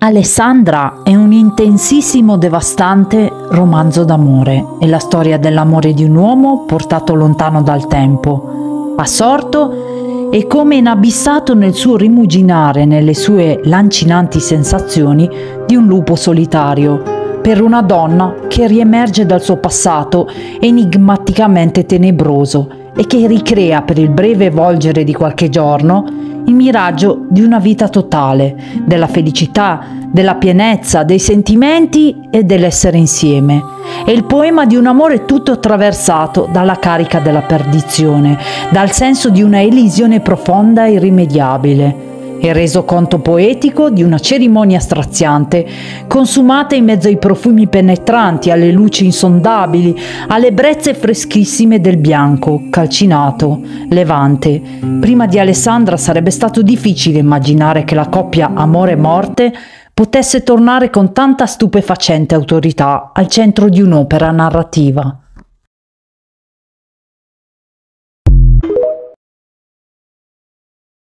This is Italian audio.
Alessandra è un intensissimo, devastante romanzo d'amore. È la storia dell'amore di un uomo portato lontano dal tempo, assorto e come inabissato nel suo rimuginare, nelle sue lancinanti sensazioni di un lupo solitario, per una donna che riemerge dal suo passato enigmaticamente tenebroso e che ricrea per il breve volgere di qualche giorno il miraggio di una vita totale, della felicità, della pienezza, dei sentimenti e dell'essere insieme. È il poema di un amore tutto attraversato dalla carica della perdizione, dal senso di una elisione profonda e irrimediabile. È resoconto poetico di una cerimonia straziante, consumata in mezzo ai profumi penetranti, alle luci insondabili, alle brezze freschissime del bianco, calcinato, levante. Prima di Alessandra sarebbe stato difficile immaginare che la coppia amore-morte potesse tornare con tanta stupefacente autorità al centro di un'opera narrativa.